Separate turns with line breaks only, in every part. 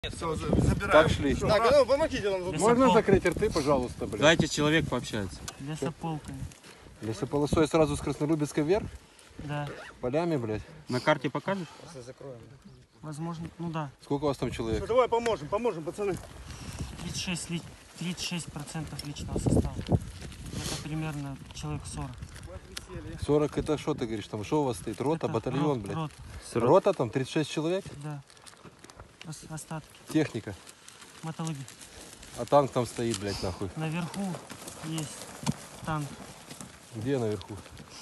Все, забираем.
Так шли.
Так, ну помогите нам тут.
Можно закрыть рты, пожалуйста, блядь?
Дайте человек пообщается.
Лесополками.
Лесополосой сразу с Краснолюбецка вверх?
Да.
Полями, блядь?
На карте покажешь?
Возможно, ну да.
Сколько у вас там человек?
Ну, давай поможем, пацаны.
36% личного состава. Это примерно человек 40.
40 это что ты говоришь? Там что у вас стоит? Рота,
Это
батальон, блядь?
Рота,
Рота там 36 человек?
да. Остатки.
Техника.
Мотолыги.
А танк там стоит, блядь, нахуй.
Наверху есть танк.
Где наверху?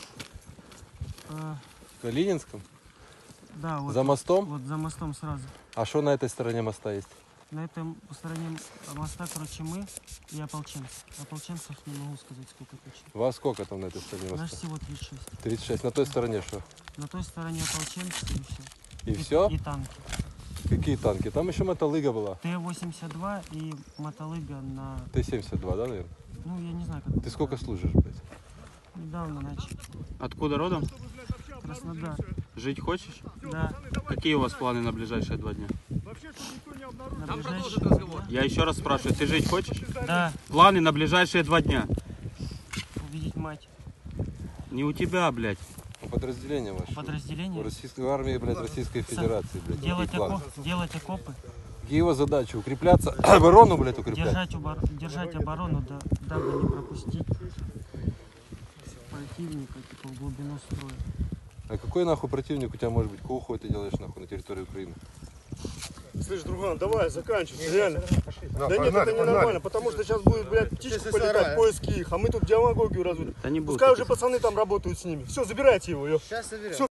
А,
В Калининском?
да, вот.
За мостом?
Вот за мостом сразу.
А что на этой стороне моста есть?
На этой стороне моста, короче, мы и ополченцы. Ополченцев не могу сказать, сколько точно.
Вас сколько там на этой стороне
Нас
моста?
всего 36.
36. На той стороне что?
На той стороне ополченцы и все.
И все?
И танки.
Какие танки? Там еще мотолыга была.
Т-82 и мотолыга на...
Т-72, да, наверное?
Ну, я не знаю, как...
Ты сколько служишь, блядь?
Недавно начал.
Откуда родом?
Краснодар.
Жить хочешь?
Да.
Какие у вас планы на ближайшие 2 дня?
На ближайшие...
Я еще раз спрашиваю, ты жить хочешь?
Да.
Планы на ближайшие 2 дня.
Увидеть мать.
Не у тебя, блядь.
Подразделение ваше.
Подразделение.
В российской армии, блядь, Российской Федерации, блядь.
Делать,
Какие планы?
делать окопы.
Какие его задачи? Укрепляться, оборону, блядь, укреплять.
Держать оборону, да, дабы не пропустить противника, типа, в глубину строя.
А какой нахуй противник у тебя может быть? Какого хуя ты делаешь нахуй на территории Украины?
Слышь, друган, давай, заканчивай, реально. Да
погнали,
нет, это ненормально, потому что сейчас будет, блядь, птичку полетать, поиски их, а мы тут демагогию разводим.
Да не будет
Пускай
таких.
уже пацаны там работают с ними. Все, забирайте его, ё.
Сейчас соберем.